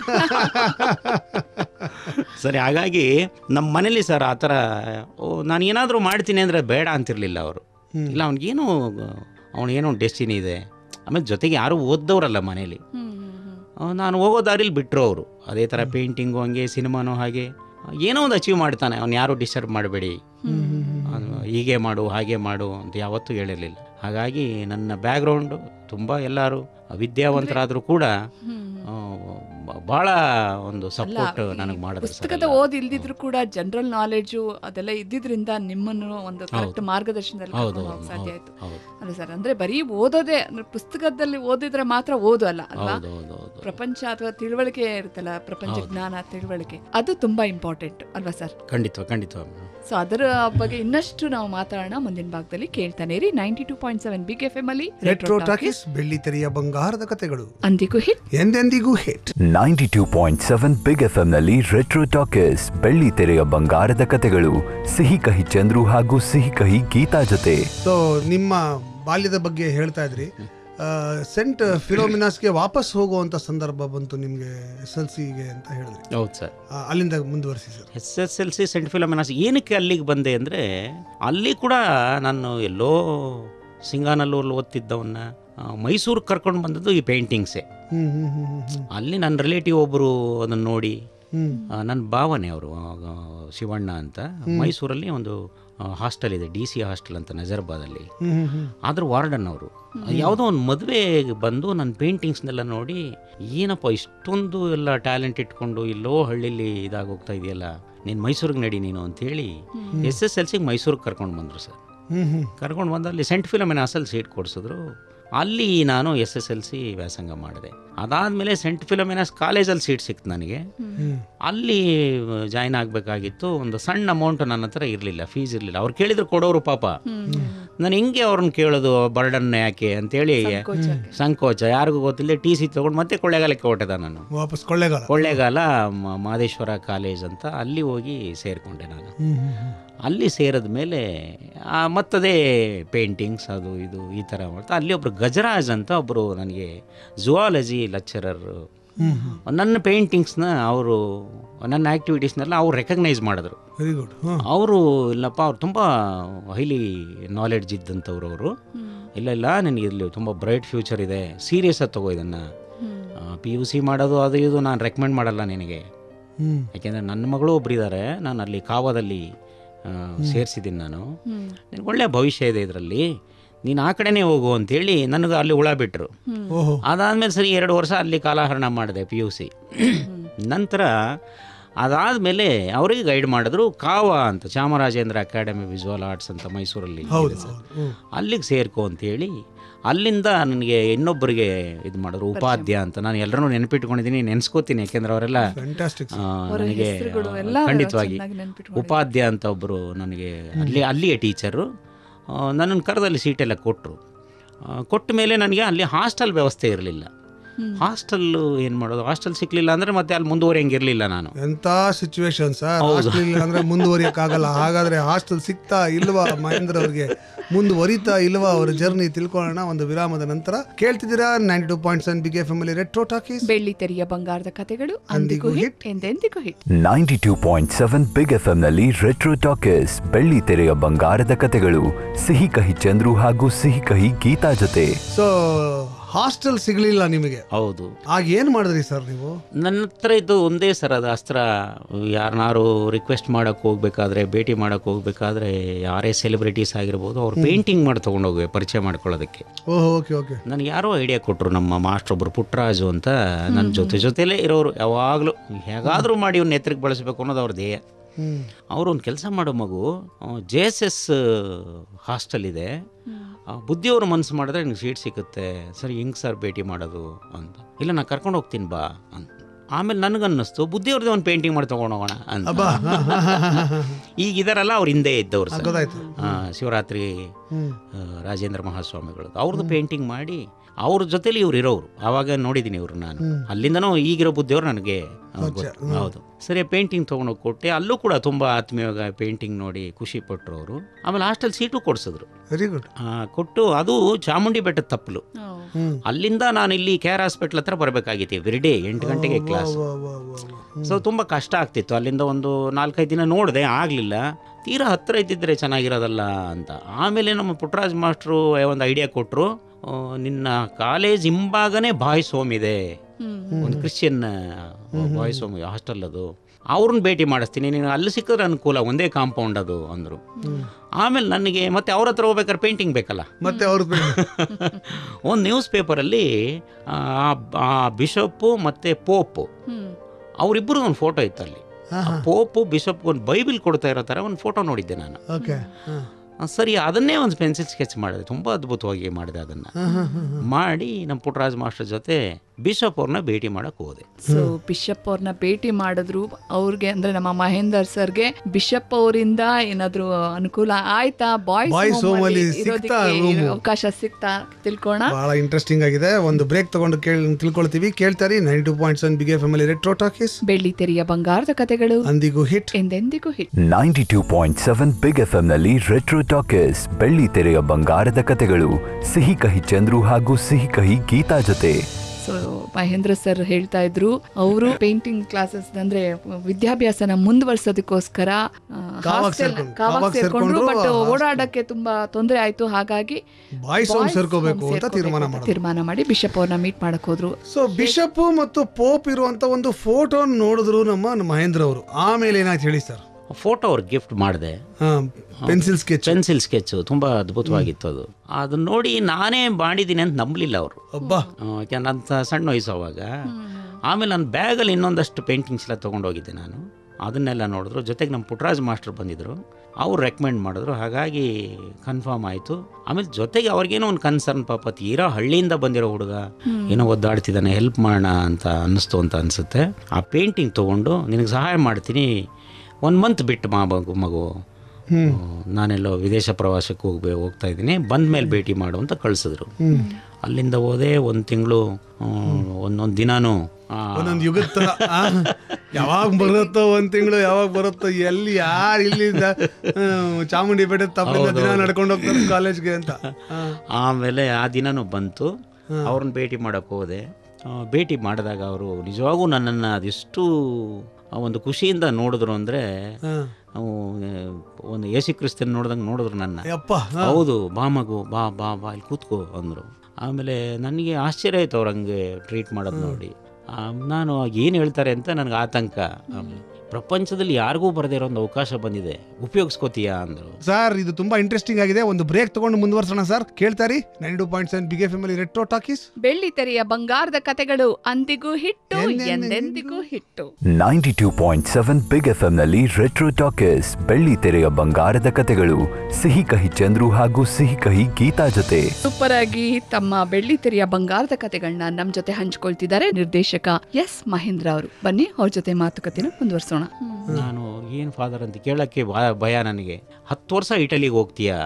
ಸರಿ, ಹಾಗಾಗಿ ನಮ್ಮ ಮನೇಲಿ ಸರ್ ಆ ಥರ ನಾನು ಏನಾದರೂ ಮಾಡ್ತೀನಿ ಅಂದರೆ ಬೇಡ ಅಂತಿರಲಿಲ್ಲ ಅವರು. ಇಲ್ಲ ಅವ್ನಿಗೇನು ಅವನಿಗೇನೋ ಡೆಸ್ಟಿನಿ ಇದೆ. ಆಮೇಲೆ ಜೊತೆಗೆ ಯಾರೂ ಓದ್ದವ್ರಲ್ಲ ಮನೇಲಿ, ನಾನು ಹೋಗೋ ದಾರಿಲಿ ಬಿಟ್ಟರು ಅವರು. ಅದೇ ಥರ ಪೇಂಟಿಂಗು ಹಂಗೆ, ಸಿನಿಮಾನೂ ಹಾಗೆ, ಏನೋ ಒಂದು ಅಚೀವ್ ಮಾಡ್ತಾನೆ, ಅವ್ನು ಯಾರೂ ಡಿಸ್ಟರ್ಬ್ ಮಾಡಬೇಡಿ, ಹೀಗೆ ಮಾಡು ಹಾಗೆ ಮಾಡು ಅಂತ ಯಾವತ್ತೂ ಹೇಳಿರಲಿಲ್ಲ. ಹಾಗಾಗಿ ನನ್ನ ಬ್ಯಾಕ್ಗ್ರೌಂಡು ತುಂಬ ಎಲ್ಲರೂ ವಿದ್ಯಾವಂತರಾದರೂ ಕೂಡ ಭಾಳ ಒಂದು ಸಪೋರ್ಟ್ ನನಗೆ ಮಾಡಿದ್ರು. ಪುಸ್ತಕದ ಓದ್ ಇಲ್ದಿದ್ರು ಕೂಡ ಜನರಲ್ ನಾಲೆಡ್ಜು ಅದೆಲ್ಲ ಇದ್ದಿದ್ರಿಂದ ನಿಮ್ಮನ್ನು ಒಂದು ಕರೆಕ್ಟ್ ಮಾರ್ಗದರ್ಶನದಲ್ಲಿ ಸಾಧ್ಯ ಆಯ್ತು ಅಲ್ಲ ಸರ್. ಅಂದ್ರೆ ಬರೀ ಓದೋದೇ ಪುಸ್ತಕದಲ್ಲಿ ಓದಿದ್ರೆ ಮಾತ್ರ ಓದು ಅಲ್ಲ ಅಲ್ವಾ, ಪ್ರಪಂಚ ಅಥವಾ ತಿಳುವಳಿಕೆ ಇರುತ್ತಲ್ಲ, ಪ್ರಪಂಚ ಜ್ಞಾನ ತಿಳುವಳಿಕೆ, ಅದು ತುಂಬಾ ಇಂಪಾರ್ಟೆಂಟ್ ಅಲ್ವಾ ಸರ್? ಖಂಡಿತ ಖಂಡಿತ. ಸೊ ಅದರ ಬಗ್ಗೆ ಇನ್ನಷ್ಟು ನಾವು ಮಾತಾಡೋಣ ಮುಂದಿನ ಭಾಗದಲ್ಲಿ. ಕೇಳ್ತಾನೆ ಇರಿ ninety two point seven Big F M ಅಲ್ಲಿ ರೆಟ್ರೋ ಟಾಕೀಸ್, ಬೆಳ್ಳಿ ತೆರೆಯ ಬಂಗಾರದ ಕಥೆಗಳು, ಅಂದಿಗೂ ಹಿಟ್ ಎಂದೆಂದಿಗೂ hit. Ninety two point seven Big F M ನಲ್ಲಿ ರೆಟ್ರೋ ಟಾಕೀಸ್, ಬೆಳ್ಳಿ ತೆರೆಯ ಬಂಗಾರದ ಕಥೆಗಳು, ಸಿಹಿ ಕಹಿ ಚಂದ್ರು ಹಾಗೂ ಸಿಹಿ ಕಹಿ ಗೀತಾ ಜೊತೆ. ಸೊ ನಿಮ್ಮ ಬಾಲ್ಯದ ಬಗ್ಗೆ ಹೇಳ್ತಾ ಇದ್ರಿ. ಸೆಂಟ್ ಫಿಲೋಮಿನಾಸ್ಗೆ ವಾಪಸ್ ಹೋಗುವಂತ ಸಂದರ್ಭ ಬಂತು ನಿಮ್ಗೆ ಎಸ್ ಎಲ್ ಸಿಗೆ ಅಂತ ಹೇಳಿದ್ರಿ. ಹೌದು ಸರ್. ಅಲ್ಲಿಂದ ಮುಂದುವರಿಸಿ sir. S S L C Saint Philomena's ಏನಕ್ಕೆ ಅಲ್ಲಿಗೆ ಬಂದೆ ಅಂದರೆ, ಅಲ್ಲಿ ಕೂಡ ನಾನು ಎಲ್ಲೋ ಸಿಂಗಾನಲ್ಲೂರಲ್ಲಿ ಓದ್ತಿದ್ದವನ್ನ ಮೈಸೂರಿಗೆ ಕರ್ಕೊಂಡು ಬಂದದ್ದು ಈ ಪೇಂಟಿಂಗ್ಸೇ. ಅಲ್ಲಿ ನನ್ನ ರಿಲೇಟಿವ್ ಒಬ್ಬರು ಅದನ್ನು ನೋಡಿ, ನನ್ನ ಭಾವನೆ ಅವರು ಶಿವಣ್ಣ ಅಂತ, ಮೈಸೂರಲ್ಲಿ ಒಂದು ಹಾಸ್ಟೆಲ್ ಇದೆ, ಡಿ ಸಿ ಹಾಸ್ಟೆಲ್ ಅಂತ ನಜರ್ಬಾದಲ್ಲಿ, ಆದ್ರ ವಾರ್ಡನ್ ಅವರು ಯಾವುದೋ ಒಂದು ಮದುವೆಗೆ ಬಂದು ನನ್ನ ಪೇಂಟಿಂಗ್ಸ್ನೆಲ್ಲ ನೋಡಿ, ಏನಪ್ಪ ಇಷ್ಟೊಂದು ಎಲ್ಲ ಟ್ಯಾಲೆಂಟ್ ಇಟ್ಕೊಂಡು ಇಲ್ಲೋ ಹಳ್ಳಿಲಿ ಇದಾಗೋಗ್ತಾ ಇದೆಯಲ್ಲ, ನೀನು ಮೈಸೂರಿಗೆ ನಡಿ ನೀನು ಅಂತೇಳಿ ಎಸ್ ಎಸ್ ಎಲ್ ಸಿಗೆ ಮೈಸೂರಿಗೆ ಕರ್ಕೊಂಡು ಬಂದರು ಸರ್. ಕರ್ಕೊಂಡು ಬಂದು ಅಲ್ಲಿ ಸೆಂಟ್ ಫಿಲೋಮಿನಾಸಲ್ಲಿ ಸೀಟ್ ಕೊಡಿಸಿದ್ರು. ಅಲ್ಲಿ ನಾನು ಎಸ್ ಎಸ್ ಎಲ್ ಸಿ ವ್ಯಾಸಂಗ ಮಾಡಿದೆ. ಅದಾದಮೇಲೆ ಸೆಂಟ್ ಫಿಲೋಮಿನಾಸ್ ಕಾಲೇಜಲ್ಲಿ ಸೀಟ್ ಸಿಕ್ತು ನನಗೆ. ಅಲ್ಲಿ ಜಾಯ್ನ್ ಆಗಬೇಕಾಗಿತ್ತು. ಒಂದು ಸಣ್ಣ ಅಮೌಂಟ್ ನನ್ನ ಹತ್ರ ಇರಲಿಲ್ಲ, ಫೀಸ್ ಇರಲಿಲ್ಲ. ಅವ್ರು ಕೇಳಿದ್ರು ಕೊಡೋರು ಪಾಪ. ನಾನು ಹಿಂಗೆ ಅವ್ರನ್ನ ಕೇಳೋದು ಬರ್ಡನ್ ಯಾಕೆ ಅಂತೇಳಿ ಸಂಕೋಚ, ಯಾರಿಗೂ ಗೊತ್ತಿಲ್ಲ. ಟಿ ಸಿ ತೊಗೊಂಡು ಮತ್ತೆ ಕೊಳ್ಳೇಗಾಲಕ್ಕೆ ಹೊಟ್ಟೆದ ನಾನು ವಾಪಸ್. ಕೊಳ್ಳೇಗಾಲ ಕೊಳ್ಳೇಗಾಲ ಮಾದೇಶ್ವರ ಕಾಲೇಜ್ ಅಂತ, ಅಲ್ಲಿ ಹೋಗಿ ಸೇರಿಕೊಂಡೆ ನಾನು. ಅಲ್ಲಿ ಸೇರಿದ ಮೇಲೆ ಮತ್ತದೇ ಪೇಂಟಿಂಗ್ಸ್ ಅದು ಇದು ಈ ಥರ ಮಾಡ್ತಾ, ಅಲ್ಲಿ ಒಬ್ಬರು ಗಜರಾಜ್ ಅಂತ ಒಬ್ಬರು ನನಗೆ ಝುವಾಲಜಿ ಲೆಕ್ಚರರು ನನ್ನ ಪೇಂಟಿಂಗ್ಸ್ನ ಅವರು ನನ್ನ ಆ್ಯಕ್ಟಿವಿಟೀಸ್ನೆಲ್ಲ ಅವ್ರು ರೆಕಗ್ನೈಸ್ ಮಾಡಿದ್ರು. Very good. ಅವರು ಇಲ್ಲಪ್ಪ ಅವ್ರು ತುಂಬ ಹೈಲಿ ನಾಲೆಡ್ಜ್ ಇದ್ದಂಥವ್ರು ಅವರು. ಇಲ್ಲ ಇಲ್ಲ ನನಗೆ ಇಲ್ಲಿ ತುಂಬ ಬ್ರೈಟ್ ಫ್ಯೂಚರ್ ಇದೆ, ಸೀರಿಯಸ್ ಆಗಿ ತಗೋ ಇದನ್ನು, ಪಿ ಯು ಸಿ ಮಾಡೋದು ಅದು ಇದು ನಾನು ರೆಕಮೆಂಡ್ ಮಾಡಲ್ಲ ನಿನಗೆ, ಯಾಕೆಂದರೆ ನನ್ನ ಮಗಳು ಒಬ್ಬರಿದ್ದಾರೆ, ನಾನು ಅಲ್ಲಿ ಕಾವಾದಲ್ಲಿ ಸೇರಿಸಿದ್ದೀನಿ, ನಾನು ನಿನಗೆ ಒಳ್ಳೆಯ ಭವಿಷ್ಯ ಇದೆ ಇದರಲ್ಲಿ, ನೀನು ಆ ಕಡೆನೇ ಹೋಗು ಅಂತೇಳಿ ನನಗೆ ಅಲ್ಲಿ ಹುಳ ಬಿಟ್ಟರು. ಅದಾದಮೇಲೆ ಸರಿ ಎರಡು ವರ್ಷ ಅಲ್ಲಿ ಕಾಲಹರಣ ಮಾಡಿದೆ ಪಿ ಯು ಸಿ. ನಂತರ ಅದಾದಮೇಲೆ ಅವರಿಗೆ ಗೈಡ್ ಮಾಡಿದ್ರು ಕಾವ ಅಂತ, ಚಾಮರಾಜೇಂದ್ರ ಅಕಾಡೆಮಿ ವಿಜುವಲ್ ಆರ್ಟ್ಸ್ ಅಂತ ಮೈಸೂರಲ್ಲಿ, ಅಲ್ಲಿಗೆ ಸೇರ್ಕೊ ಅಂತೇಳಿ ಅಲ್ಲಿಂದ ನನಗೆ ಇನ್ನೊಬ್ಬರಿಗೆ ಇದು ಮಾಡಿದ್ರು, ಉಪಾಧ್ಯ ಅಂತ. ನಾನು ಎಲ್ಲರೂ ನೆನಪಿಟ್ಕೊಂಡಿದ್ದೀನಿ, ನೆನೆಸ್ಕೋತೀನಿ, ಯಾಕೆಂದ್ರೆ ಅವರೆಲ್ಲ ನನಗೆ ಖಂಡಿತವಾಗಿ ಉಪಾಧ್ಯ ಅಂತ ಒಬ್ಬರು ನನಗೆ ಅಲ್ಲಿ ಅಲ್ಲಿಯ ಟೀಚರು. ನನ್ನನ್ನು ಕರೆದಲ್ಲಿ ಸೀಟೆಲ್ಲ ಕೊಟ್ಟರು. ಕೊಟ್ಟ ಮೇಲೆ ನನಗೆ ಅಲ್ಲಿ ಹಾಸ್ಟೆಲ್ ವ್ಯವಸ್ಥೆ ಇರಲಿಲ್ಲ. ಹಾಸ್ಟೆಲ್ ಏನು ಮಾಡೋದು, ಹಾಸ್ಟೆಲ್ ಸಿಕ್ಕಲಿಲ್ಲ ಅಂದರೆ ಮತ್ತೆ ಅಲ್ಲಿ ಮುಂದುವರಿಯಂಗಿರಲಿಲ್ಲ ನಾನು. ಎಂಥ ಸಿಚುವೇಶನ್ ಸರ್, ಹಾಸ್ಟೆಲ್ ಅಂದರೆ ಮುಂದುವರಿಯೋಕ್ಕಾಗಲ್ಲ. ಹಾಗಾದರೆ ಹಾಸ್ಟೆಲ್ ಸಿಗ್ತಾ ಇಲ್ವಾ ಮಹೇಂದ್ರ ಅವ್ರಿಗೆ, ಮುಂದುವರಿತಾ ಇಲ್ವಾ ಅವರ ಜರ್ನಿ ತಿಳ್ಕೊಳ್ಳೋಣ ಒಂದು ವಿರಾಮದ ನಂತರ. ಕೇಳ್ತಿದ್ದೀರಾ ninety two point seven Big F M ಅಲ್ಲಿ ರೆಟ್ರೋ ಟಾಕೀಸ್, ಬೆಳ್ಳಿ ತೆರೆಯ ಬಂಗಾರದ ಕಥೆಗಳು, ಅಂದಿಗೂ ಹಿಟ್ ಎಂದೆಂದಿಗೂ hit. Ninety two point seven Big F M ನಲ್ಲಿ ರೆಟ್ರೋ ಟಾಕೀಸ್, ಬೆಳ್ಳಿ ತೆರೆಯ ಬಂಗಾರದ ಕಥೆಗಳು, ಸಿಹಿ ಕಹಿ ಚಂದ್ರು ಹಾಗೂ ಸಿಹಿ ಕಹಿ ಗೀತಾ ಜೊತೆ. ಸೊ ಹಾಸ್ಟೆಲ್ ಸಿಗಲಿಲ್ಲ ನಿಮಗೆ? ಹೌದು. ಆಗ ಏನು ಮಾಡಿದ್ರಿ ಸರ್ ನೀವು? ನನ್ನ ಹತ್ರ ಇದು ಒಂದೇ ಸರ್ ಅದು ಅಸ್ತ್ರ. ಯಾರನ್ನಾರು ರಿಕ್ವೆಸ್ಟ್ ಮಾಡೋಕ್ಕೆ ಹೋಗ್ಬೇಕಾದ್ರೆ, ಭೇಟಿ ಮಾಡೋಕ್ಕೆ ಹೋಗ್ಬೇಕಾದ್ರೆ, ಯಾರೇ ಸೆಲೆಬ್ರಿಟೀಸ್ ಆಗಿರ್ಬೋದು, ಅವ್ರು ಪೇಂಟಿಂಗ್ ಮಾಡಿ ತೊಗೊಂಡೋಗ್ವೆ ಪರಿಚಯ ಮಾಡ್ಕೊಳ್ಳೋದಕ್ಕೆ. Oh okay okay. ನನಗೆ ಯಾರೋ ಐಡಿಯಾ ಕೊಟ್ಟರು, ನಮ್ಮ ಮಾಸ್ಟರ್ ಒಬ್ಬರು ಪುಟ್ಟರಾಜು ಅಂತ, ನನ್ನ ಜೊತೆ ಜೊತೆಲೇ ಇರೋರು, ಯಾವಾಗಲೂ ಹೇಗಾದರೂ ಮಾಡಿ ಇವ್ನ ಎತ್ತರಕ್ಕೆ ಬಳಸಬೇಕು ಅನ್ನೋದು ಅವ್ರ ಧ್ಯೇಯ. ಅವರು ಒಂದು ಕೆಲಸ ಮಾಡೋ ಮಗು, ಜೆ ಎಸ್ ಎಸ್ ಹಾಸ್ಟೆಲ್ ಇದೆ, ಬುದ್ಧಿಯವರು ಮನಸ್ಸು ಮಾಡಿದ್ರೆ ನಿಮ್ಗೆ ಸೀಟ್ ಸಿಗುತ್ತೆ ಸರ್, ಹೆಂಗೆ ಸರ್ ಭೇಟಿ ಮಾಡೋದು ಅಂತ. ಇಲ್ಲ ನಾನು ಕರ್ಕೊಂಡು ಹೋಗ್ತೀನಿ ಬಾ ಅಂತ. ಆಮೇಲೆ ನನಗನ್ನಿಸ್ತು ಬುದ್ಧಿಯವ್ರದ್ದು ಒಂದು ಪೇಂಟಿಂಗ್ ಮಾಡಿ ತೊಗೊಂಡೋಗೋಣ ಅಂತ. ಈಗ ಇದರಲ್ಲ ಅವ್ರ ಹಿಂದೆ ಇದ್ದವ್ರು ಸರ್, ಶಿವರಾತ್ರಿ ರಾಜೇಂದ್ರ ಮಹಾಸ್ವಾಮಿಗಳು, ಅವ್ರದ್ದು ಪೇಂಟಿಂಗ್ ಮಾಡಿ ಅವ್ರ ಜೊತೆಲಿ ಇವ್ರು ಇರೋರು. ಆವಾಗ ನೋಡಿದ್ದೀನಿ ಇವ್ರು ನಾನು, ಅಲ್ಲಿಂದನೂ ಈಗಿರೋ ಬುದ್ಧಿಯವರು ನನಗೆ ಹೌದು. ಸರಿ ಪೇಂಟಿಂಗ್ ತೊಗೊಂಡೋಗಿ ಕೊಟ್ಟೆ, ಅಲ್ಲೂ ಕೂಡ ತುಂಬ ಆತ್ಮೀಯವಾಗಿ ಪೇಂಟಿಂಗ್ ನೋಡಿ ಖುಷಿ ಪಟ್ಟರು ಅವರು. ಆಮೇಲೆ ಹಾಸ್ಟೆಲ್ ಸೀಟು ಕೊಡಿಸಿದ್ರು. Very good. ಕೊಟ್ಟು ಅದು ಚಾಮುಂಡಿ ಬೆಟ್ಟದ ತಪ್ಪಲು. ಅಲ್ಲಿಂದ ನಾನು ಇಲ್ಲಿ ಕೆ ಆರ್ ಹಾಸ್ಪಿಟ್ಲ್ ಹತ್ರ ಬರಬೇಕಾಗಿತ್ತು ಎವ್ರಿ ಡೇ ಎಂಟು ಗಂಟೆಗೆ ಕ್ಲಾಸ್. ಸೊ ತುಂಬ ಕಷ್ಟ ಆಗ್ತಿತ್ತು. ಅಲ್ಲಿಂದ ಒಂದು ನಾಲ್ಕೈದು ದಿನ ನೋಡಿದೆ, ಆಗಲಿಲ್ಲ. ತೀರಾ ಹತ್ತಿರ ಇದ್ದಿದ್ರೆ ಚೆನ್ನಾಗಿರೋದಲ್ಲ ಅಂತ. ಆಮೇಲೆ ನಮ್ಮ ಪುಟ್ಟರಾಜ್ ಮಾಸ್ಟ್ರು ಒಂದು ಐಡಿಯಾ ಕೊಟ್ಟರು, ನಿನ್ನ ಕಾಲೇಜ್ ಹಿಂಭಾಗನೇ ಬಾಯ್ಸ್ ಹೋಮ್ ಇದೆ, ಒಂದು ಕ್ರಿಶ್ಚಿಯನ್ ಬಾಯ್ಸ್ ಹೋಮ್ ಹಾಸ್ಟೆಲ್, ಅದು ಅವ್ರನ್ನ ಭೇಟಿ ಮಾಡಿಸ್ತೀನಿ, ನೀನು ಅಲ್ಲಿ ಸಿಕ್ಕಿದ್ರೆ ಅನುಕೂಲ, ಒಂದೇ ಕಾಂಪೌಂಡ್ ಅದು ಅಂದರು. ಆಮೇಲೆ ನನಗೆ ಮತ್ತೆ ಅವ್ರ ಹತ್ರ ಹೋಗ್ಬೇಕಾದ್ರೆ ಪೇಂಟಿಂಗ್ ಬೇಕಲ್ಲ, ಮತ್ತೆ ಅವ್ರ ಒಂದು ನ್ಯೂಸ್ ಪೇಪರಲ್ಲಿ ಆ ಬಿಷಪ್ಪು ಮತ್ತು ಪೋಪು ಅವರಿಬ್ಬರು ಒಂದು ಫೋಟೋ ಇತ್ತು. ಅಲ್ಲಿ ಪೋಪು ಬಿಷಪ್ ಒಂದು ಬೈಬಿಲ್ ಕೊಡ್ತಾ ಇರೋ ಥರ ಒಂದು ಫೋಟೋ ನೋಡಿದ್ದೆ ನಾನು. ಸರಿ, ಅದನ್ನೇ ಒಂದು ಪೆನ್ಸಿಲ್ ಸ್ಕೆಚ್ ಮಾಡಿದೆ, ತುಂಬ ಅದ್ಭುತವಾಗಿ ಮಾಡಿದೆ. ಅದನ್ನು ಮಾಡಿ ನಮ್ಮ ಪುಟ್ಟರಾಜ್ ಮಾಸ್ಟರ್ ಜೊತೆ ಬಿಷಪ್ ಅವ್ರನ್ನ ಭೇಟಿ ಮಾಡಕ್ಕೆ ಹೋದೆ. ಸೊ ಬಿಷಪ್ ಅವ್ರನ್ನ ಭೇಟಿ ಮಾಡಿದ್ರು. ಅವ್ರಿಗೆ ಅಂದ್ರೆ ನಮ್ಮ ಮಹೇಂದರ್ ಸರ್ಗೆ ಬಿಷಪ್ ಅವರಿಂದ ಏನಾದ್ರು ಅನುಕೂಲ ಆಯ್ತಾ? ಬಾಯ್ಸ್ ಅವಕಾಶ ಸಿಗ್ತಾ ತಿಳ್ಕೋಣ. ಬಹಳ ಇಂಟ್ರೆಸ್ಟಿಂಗ್ ಆಗಿದೆ. ಒಂದು ಬ್ರೇಕ್ ತಗೊಂಡು ಕೇಳಿ ತಿಳ್ಕೊಳ್ತೀವಿ. ಕೇಳ್ತಾರೆ ninety two point seven Big F M ಅಲ್ಲಿ ರೆಟ್ರೋ ಟಾಕೀಸ್, ಬೆಳ್ಳಿ ತೆರೆಯ ಬಂಗಾರದ ಕಥೆಗಳು, ಅಂದಿಗೂ ಹಿಟ್ ಎಂದೆಂದಿಗೂ hit. Ninety two point seven Big F M ನಲ್ಲಿ ರೆಟ್ರೋ ಟಾಕೀಸ್, ಬೆಳ್ಳಿ ತೆರೆಯ ಬಂಗಾರದ ಕಥೆಗಳು, ಸಿಹಿ ಕಹಿ ಚಂದ್ರು ಹಾಗೂ ಸಿಹಿ ಕಹಿ ಗೀತಾ ಜೊತೆ. ಸೊ ಮಹೇಂದ್ರ ಸರ್ ಹೇಳ್ತಾ ಇದ್ರು, ಅವರು ಪೇಂಟಿಂಗ್ ಕ್ಲಾಸಸ್ ಅಂದ್ರೆ ವಿದ್ಯಾಭ್ಯಾಸನ ಮುಂದುವರ್ಸೋದಕ್ಕೋಸ್ಕರ ಸೇರ್ಕೊಂಡ್ರು. ಬಟ್ ಓಡಾಡಕ್ಕೆ ತುಂಬಾ ತೊಂದರೆ ಆಯ್ತು, ಹಾಗಾಗಿ ತೀರ್ಮಾನ ಮಾಡಿ ಬಿಷಪ್ ಅವ್ರನ್ನ ಮೀಟ್ ಮಾಡಕ್ ಹೋದ್ರು. ಸೊ ಬಿಷಪ್ ಮತ್ತು ಪೋಪ್ ಇರುವಂತ ಒಂದು ಫೋಟೋ ನೋಡಿದ್ರು ನಮ್ಮ ಮಹೇಂದ್ರ ಅವರು. ಆಮೇಲೆ ಏನಾಯ್ತು ಹೇಳಿ ಸರ್? ಫೋಟೋ ಅವ್ರಿಗೆ ಗಿಫ್ಟ್ ಮಾಡಿದೆ, ಪೆನ್ಸಿಲ್ ಸ್ಕೆಚ್ ಪೆನ್ಸಿಲ್ ಸ್ಕೆಚ್ ತುಂಬ ಅದ್ಭುತವಾಗಿತ್ತು ಅದು. ಅದನ್ನ ನೋಡಿ ನಾನೇ ಮಾಡಿದ್ದೀನಿ ಅಂತ ನಂಬಲಿಲ್ಲ ಅವರು. ಯಾಕೆ ನನ್ನ ಸಣ್ಣ ವಯಸ್ಸು ಅವಾಗ. ಆಮೇಲೆ ನನ್ನ ಬ್ಯಾಗಲ್ಲಿ ಇನ್ನೊಂದಷ್ಟು ಪೇಂಟಿಂಗ್ಸ್ ಎಲ್ಲ ತೊಗೊಂಡೋಗಿದ್ದೆ ನಾನು. ಅದನ್ನೆಲ್ಲ ನೋಡಿದ್ರು. ಜೊತೆಗೆ ನಮ್ಮ ಪುಟ್ಟರಾಜ್ ಮಾಸ್ಟರ್ ಬಂದಿದ್ದರು, ಅವ್ರು ರೆಕಮೆಂಡ್ ಮಾಡಿದ್ರು. ಹಾಗಾಗಿ ಕನ್ಫರ್ಮ್ ಆಯಿತು. ಆಮೇಲೆ ಜೊತೆಗೆ ಅವ್ರಿಗೇನೋ ಒಂದು ಕನ್ಸರ್ನ್, ಪಾಪ ತೀರಾ ಹಳ್ಳಿಯಿಂದ ಬಂದಿರೋ ಹುಡುಗ ಏನೋ ಒದ್ದಾಡ್ತಿದ್ದಾನೆ, ಹೆಲ್ಪ್ ಮಾಡೋಣ ಅಂತ ಅನ್ನಿಸ್ತು ಅಂತ ಅನಿಸುತ್ತೆ. ಆ ಪೇಂಟಿಂಗ್ ತೊಗೊಂಡು ನಿನಗೆ ಸಹಾಯ ಮಾಡ್ತೀನಿ, ಒಂದು ಮಂತ್ ಬಿಟ್ಟು ಮಾ ಮಗು ಮಗು ನಾನೆಲ್ಲೋ ವಿದೇಶ ಪ್ರವಾಸಕ್ಕೆ ಹೋಗ್ಬೇ ಹೋಗ್ತಾ ಇದ್ದೀನಿ, ಬಂದ ಮೇಲೆ ಭೇಟಿ ಮಾಡು ಅಂತ ಕಳಿಸಿದ್ರು. ಅಲ್ಲಿಂದ ಹೋದೆ. ಒಂದು ತಿಂಗಳು ಒಂದೊಂದು ದಿನಾನು ಒಂದೊಂದು ಯುಗದ ಥರ ಯಾವಾಗ ಬರುತ್ತೋ, ಒಂದು ತಿಂಗಳು ಯಾವಾಗ ಬರುತ್ತೋ, ಎಲ್ಲಿ ಯಾರು ಇಲ್ಲಿಂದ ಚಾಮುಂಡಿ ಬೆಟ್ಟದ ತಪ್ಪಲಿಂದ ದಿನ ನಡ್ಕೊಂಡು ಹೋಗ್ತಾರೆ ಕಾಲೇಜ್ಗೆ ಅಂತ. ಆಮೇಲೆ ಆ ದಿನನೂ ಬಂತು. ಅವ್ರನ್ನ ಭೇಟಿ ಮಾಡೋಕ್ಕೆ ಹೋದೆ. ಭೇಟಿ ಮಾಡಿದಾಗ ಅವರು ನಿಜವಾಗೂ ನನ್ನನ್ನು ಅದೆಷ್ಟು ಒಂದು ಖುಷಿಯಿಂದ ನೋಡಿದ್ರು ಅಂದರೆ, ಒಂದು ಯೇಸು ಕ್ರಿಸ್ತನ್ ನೋಡ್ದಂಗೆ ನೋಡಿದ್ರು ನನ್ನ. ಹೌದು, ಬಾ ಮಗು, ಬಾ ಬಾ ಬಾ ಇಲ್ಲಿ ಕೂತ್ಕೋ ಅಂದರು. ಆಮೇಲೆ ನನಗೆ ಆಶ್ಚರ್ಯ ಆಯಿತು ಅವ್ರು ಹಂಗೆ ಟ್ರೀಟ್ ಮಾಡೋದು ನೋಡಿ. ನಾನು ಏನು ಹೇಳ್ತಾರೆ ಅಂತ ನನಗೆ ಆತಂಕ. ಪ್ರಪಂಚದಲ್ಲಿ ಯಾರಿಗೂ ಬರದೇ ಇರೋ ಒಂದು ಅವಕಾಶ ಬಂದಿದೆ, ಉಪಯೋಗಿಸ್ಕೋತೀಯಾ ಅಂದರು. ಸರ್ ಇದು ತುಂಬಾ ಇಂಟ್ರೆಸ್ಟಿಂಗ್ ಆಗಿದೆ. ಒಂದು ಬ್ರೇಕ್ ತಗೊಂಡು ಮುಂದುವರ್ಸೋಣ ಸರ್. ಕೇಳ್ತಾರಿ ninety two point seven Big F M ಅಲ್ಲಿ ರೆಟ್ರೋ ಟಾಕೀಸ್, ಬೆಳ್ಳಿ ತೆರೆಯ ಬಂಗಾರದ ಕಥೆಗಳು, ಅಂದಿಗೂ ಹಿಟ್ಟು ಎಂದೆಂದಿಗೂ hit. Ninety two point seven Big F M ನಲ್ಲಿ ರೆಟ್ರೋ ಟಾಕೀಸ್, ಬೆಳ್ಳಿ ತೆರೆಯ ಬಂಗಾರದ ಕಥೆಗಳು, ಸಿಹಿ ಕಹಿ ಚಂದ್ರು ಹಾಗೂ ಸಿಹಿ ಕಹಿ ಗೀತಾ ಜೊತೆ. ಸೂಪರ್ ಆಗಿ ತಮ್ಮ ಬೆಳ್ಳಿ ತೆರೆಯ ಬಂಗಾರದ ಕಥೆಗಳನ್ನ ನಮ್ ಜೊತೆ ಹಂಚ್ಕೊಳ್ತಿದ್ದಾರೆ ನಿರ್ದೇಶಕ ಎಸ್ ಮಹೇಂದ್ರ ಅವರು. ಬನ್ನಿ ಅವ್ರ ಜೊತೆ ಮಾತುಕತೆನ ಮುಂದುವರ್ಸೋಣ. ನಾನು ಏನು ಫಾದರ್ ಅಂತ ಕೇಳಕ್ಕೆ ಭಯ ನನಗೆ. ಹತ್ತು ವರ್ಷ ಇಟಲಿಗೆ ಹೋಗ್ತೀಯಾ?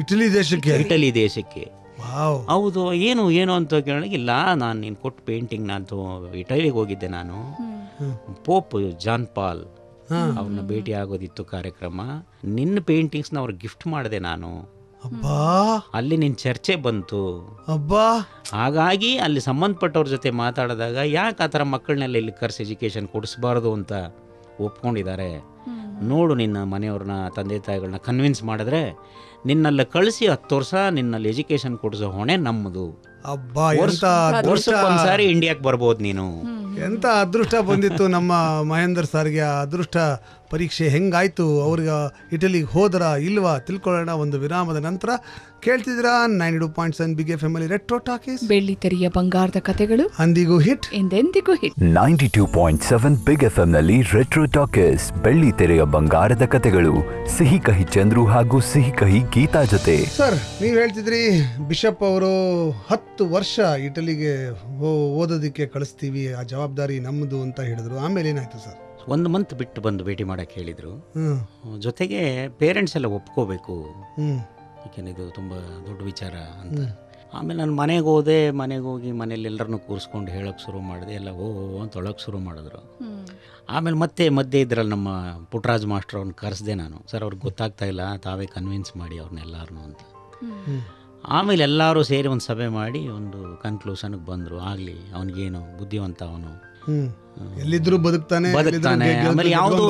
ಇಟಲಿ ದೇಶಕ್ಕೆ ಇಟಲಿ ದೇಶಕ್ಕೆ. ವಾವ್. ಹೌದು, ಏನು ಏನು ಅಂತ ಕೇಳಿದ್ರೆ ಇಲ್ಲ, ನಾನು ನೀನು ಕೊಟ್ಟು ಪೇಂಟಿಂಗ್ ನಾನು ಇಟಲಿಗೆ ಹೋಗಿದ್ದೆ, ನಾನು ಪೋಪ್ ಜಾನ್ ಪಾಲ್ ಅವ್ರನ್ನ ಭೇಟಿ ಆಗೋದಿತ್ತು ಕಾರ್ಯಕ್ರಮ, ನಿನ್ನ ಪೇಂಟಿಂಗ್ಸ್ನ ಅವ್ರಿಗೆ ಗಿಫ್ಟ್ ಮಾಡಿದೆ ನಾನು. ಅಬ್ಬಾ, ಅಲ್ಲಿ ನಿನ್ನ ಚರ್ಚೆ ಬಂತು. ಅಬ್ಬಾ, ಹಾಗಾಗಿ ಅಲ್ಲಿ ಸಂಬಂಧಪಟ್ಟವ್ರ ಜೊತೆ ಮಾತಾಡಿದಾಗ ಯಾಕೆ ಆ ಥರ ಮಕ್ಕಳನ್ನೆಲ್ಲ ಇಲ್ಲಿ ಕರ್ಸಿ ಎಜುಕೇಷನ್ ಕೊಡಿಸ್ಬಾರ್ದು ಅಂತ ಒಪ್ಕೊಂಡಿದ್ದಾರೆ. ನೋಡು, ನಿನ್ನ ಮನೆಯವ್ರನ್ನ, ತಂದೆ ತಾಯಿಗಳನ್ನ ಕನ್ವಿನ್ಸ್ ಮಾಡಿದ್ರೆ ನಿನ್ನಲ್ಲಿ ಕಳಿಸಿ ಹತ್ತು ವರ್ಷ ನಿನ್ನಲ್ಲಿ ಎಜುಕೇಶನ್ ಕೊಡಿಸೋ ಹೊಣೆ ನಮ್ಮದು. ಅಬ್ಬಾ, ವರ್ಷಕ್ಕೊಂದ್ಸಾರಿ ಇಂಡಿಯಾಕ್ಕೆ ಬರ್ಬೋದು ನೀನು. ಎಂತ ಅದೃಷ್ಟ ಬಂದಿತ್ತು ನಮ್ಮ ಮಹೇಂದರ್ ಸರ್ಗೆ. ಆ ಅದೃಷ್ಟ ಪರೀಕ್ಷೆ ಹೆಂಗಾಯ್ತು, ಅವ್ರಿಗೆ ಇಟಲಿಗೆ ಹೋದ್ರ ಇಲ್ವಾ ತಿಳ್ಕೊಳ್ಳೋಣ ಒಂದು ವಿರಾಮದ ನಂತರ. ಕೇಳ್ತಿದ್ದೀರಾ nine two point seven Big F M ಅಲ್ಲಿ ರೆಟ್ರೋ ಟಾಕೀಸ್, ಬೆಳ್ಳಿ ತೆರೆಯ ಬಂಗಾರದ ಕಥೆಗಳು, ಅಂದಿಗೂ ಹಿಟ್ ಎಂದೆಂದಿಗೂ hit. Ninety two point seven Big F M ನಲ್ಲಿ ರೆಟ್ರೋ ಟಾಕೀಸ್, ಬೆಳ್ಳಿ ತೆರೆಯ ಬಂಗಾರದ ಕಥೆಗಳು, ಸಿಹಿ ಕಹಿ ಚಂದ್ರು ಹಾಗೂ ಸಿಹಿ ಕಹಿ ಗೀತಾ ಜೊತೆ. ಸರ್, ನೀವು ಹೇಳ್ತಿದ್ರಿ ಬಿಷಪ್ ಅವರು ಹತ್ತು ವರ್ಷ ಇಟಲಿಗೆ ಓದೋದಕ್ಕೆ ಕಳಿಸ್ತೀವಿ, ಆ ಜವಾಬ್ದಾರಿ ನಮ್ಮದು ಅಂತ ಹೇಳಿದ್ರು. ಆಮೇಲೆ ಏನಾಯ್ತು ಸರ್? ಒಂದು ಮಂತ್ ಬಿಟ್ಟು ಬಂದು ಭೇಟಿ ಮಾಡಕ್ಕೆ ಹೇಳಿದರು. ಜೊತೆಗೆ ಪೇರೆಂಟ್ಸ್ ಎಲ್ಲ ಒಪ್ಕೋಬೇಕು, ಯಾಕೆಂದ್ರೆ ಇದು ತುಂಬ ದೊಡ್ಡ ವಿಚಾರ ಅಂತ. ಆಮೇಲೆ ನಾನು ಮನೆಗೆ ಹೋದೆ. ಮನೆಗೆ ಹೋಗಿ ಮನೇಲಿ ಎಲ್ಲರನ್ನೂ ಕೂರಿಸ್ಕೊಂಡು ಹೇಳೋಕ್ಕೆ ಶುರು ಮಾಡಿದೆ. ಎಲ್ಲ ಓ ಅಂತ ಒಳಗೆ ಶುರು ಮಾಡಿದ್ರು. ಆಮೇಲೆ ಮತ್ತೆ ಮಧ್ಯೆ ಇದ್ರಲ್ಲಿ ನಮ್ಮ ಪುಟ್ಟರಾಜ್ ಮಾಸ್ಟರ್ ಅವ್ರನ್ನ ಕರೆಸಿದೆ ನಾನು. ಸರ್, ಅವ್ರಿಗೆ ಗೊತ್ತಾಗ್ತಾ ಇಲ್ಲ, ತಾವೇ ಕನ್ವಿನ್ಸ್ ಮಾಡಿ ಅವ್ರನ್ನೆಲ್ಲರನ್ನೂ ಅಂತ. ಆಮೇಲೆ ಎಲ್ಲರೂ ಸೇರಿ ಒಂದು ಸಭೆ ಮಾಡಿ ಒಂದು ಕನ್ಕ್ಲೂಷನ್ಗೆ ಬಂದರು. ಆಗಲಿ, ಅವನಿಗೇನು ಬುದ್ಧಿವಂತ, ಅವನು ಎಲ್ಲಿದ್ರು ಬದುಕ್ತಾನೆ ಬದುಕ್ತಾನೆ ಆಮೇಲೆ ಯಾವುದು